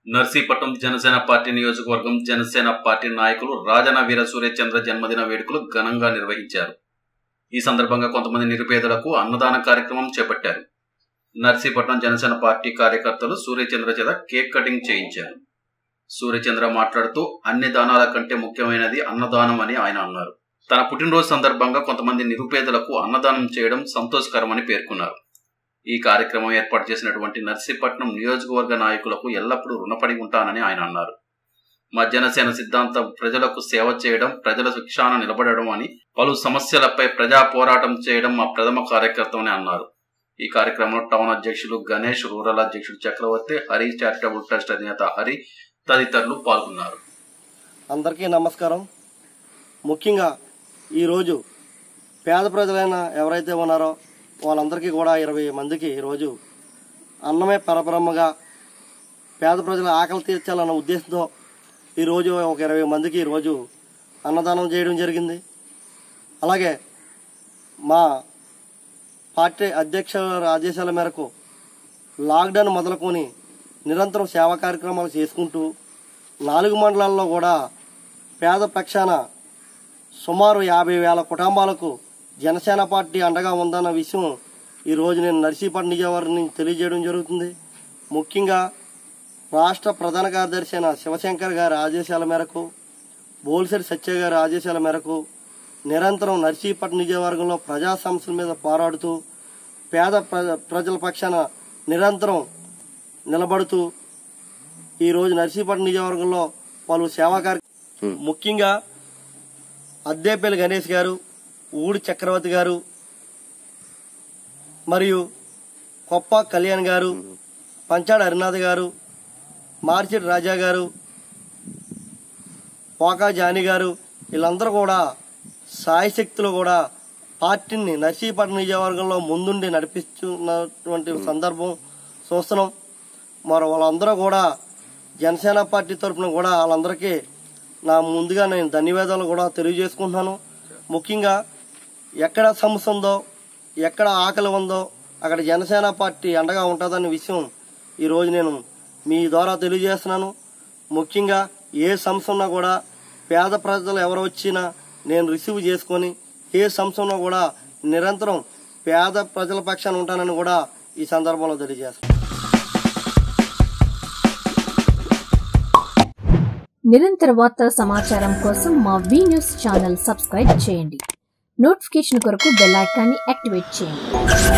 Narsipatnam Janasena party నియోజకవర్గం Janasena party నాయకులు రాజన వీర సూర్యచంద్ర జన్మదిన వేడుకలు ఘనంగా నిర్వహించారు. ఈ సందర్భంగా కొంతమంది నిరుపేదలకు అన్నదాన కార్యక్రమం చేపట్టారు. నర్సీపట్నం జనసేన పార్టీ కార్యకర్తలు సూర్యచంద్ర చేత కేక్ కటింగ్ చేయించారు. సూర్యచంద్ర మాట్లాడుతూ అన్ని దానాల కంటే ముఖ్యమైనది అన్నదానం అని ఆయన అన్నారు. తన పుట్టినరోజు సందర్భంగా కొంతమంది నిరుపేదలకు అన్నదానం చేయడం సంతోషకరమని పేర్కొన్నారు. ఈ కార్యక్రమం ఏర్పాటు చేసినటువంటి నర్సీపట్నం నియోజకవర్గ నాయకులకు ఎల్లప్పుడూ రుణపడి ఉంటానని ఆయన అన్నారు. మా జనసేన సిద్ధాంతం ప్రజలకు సేవ చేయడం, ప్రజల శిక్షాన నిలబడడం అని, పలు సమస్యలపై ప్రజా పోరాటం చేయడం మా ప్రథమ కార్యకర్తమని అన్నారు. ఈ కార్యక్రమంలో టౌన్ అధ్యక్షులు గణేష్, రూరల్ అధ్యక్షుడు చక్రవర్తి, హరి చారిటబుల్ ట్రస్ట్ అధినేత హరి తదితరులు పాల్గొన్నారు. అందరికీ నమస్కారం. ముఖ్యంగా ఈరోజు పేద ప్రజలైన ఎవరైతే ఉన్నారో వాళ్ళందరికీ కూడా 20 మందికి ఈరోజు అన్నమే పరబ్రహ్మగా పేద ప్రజల ఆకలి తీర్చాలన్న ఉద్దేశంతో ఈరోజు ఒక 20 మందికి ఈరోజు అన్నదానం చేయడం జరిగింది. అలాగే మా పార్టీ అధ్యక్షుల ఆదేశాల మేరకు లాక్డౌన్ మొదలుకొని నిరంతరం సేవా కార్యక్రమాలు చేసుకుంటూ 4 మండలాల్లో కూడా పేద పక్షాన సుమారు 50,000 కుటుంబాలకు జనసేన పార్టీ అండగా ఉందన్న విషయం ఈరోజు నేను నర్సీపట్నం నియోజకవర్గం నుంచి తెలియజేయడం జరుగుతుంది. ముఖ్యంగా రాష్ట్ర ప్రధాన కార్యదర్శి అయిన శివశంకర్ గారి ఆదేశాల మేరకు, బోల్సెరి సత్య గారి ఆదేశాల మేరకు నిరంతరం నర్సీపట్నం నియోజకవర్గంలో ప్రజా సమస్యల మీద పోరాడుతూ పేద ప్రజల పక్షాన నిరంతరం నిలబడుతూ ఈరోజు నర్సీపట్నం నియోజకవర్గంలో పలు సేవా కార్యక్రమాలు, ముఖ్యంగా అద్దేపల్లి గణేష్ గారు, ఊడి చక్రవర్తి గారు, మరియు కొప్ప కళ్యాణ్ గారు, పంచాడ హరినాథ్ గారు, మార్చెట్ రాజా గారు, పోకా జానీ గారు, వీళ్ళందరూ కూడా సాయశక్తులు కూడా పార్టీని నర్సీపట్నం నియోజకవర్గంలో ముందుండి నడిపిస్తున్నటువంటి సందర్భం చూస్తున్నాం. మరి వాళ్ళందరూ కూడా జనసేన పార్టీ తరఫున కూడా వాళ్ళందరికీ ముందుగా నేను ధన్యవాదాలు కూడా తెలియజేసుకుంటున్నాను. ముఖ్యంగా ఎక్కడ సమస్య ఉందో, ఎక్కడ ఆకలి ఉందో అక్కడ జనసేన పార్టీ అండగా ఉంటుందన్న విషయం ఈరోజు నేను మీ ద్వారా తెలియజేస్తున్నాను. ముఖ్యంగా ఏ సమస్య ఉన్నా కూడా పేద ప్రజలు ఎవరు వచ్చినా నేను రిసీవ్ చేసుకొని ఏ సమస్య ఉన్నా కూడా నిరంతరం పేద ప్రజల పక్షాన ఉంటానని కూడా ఈ సందర్భంలో తెలియజేస్తాను. నిరంతర వార్తా సమాచారం కోసం మా వి న్యూస్ ఛానల్ సబ్స్క్రైబ్ చేయండి. నోటిఫికేషన్ కొరకు బెల్ ఐకాన్ని యాక్టివేట్ చేయండి.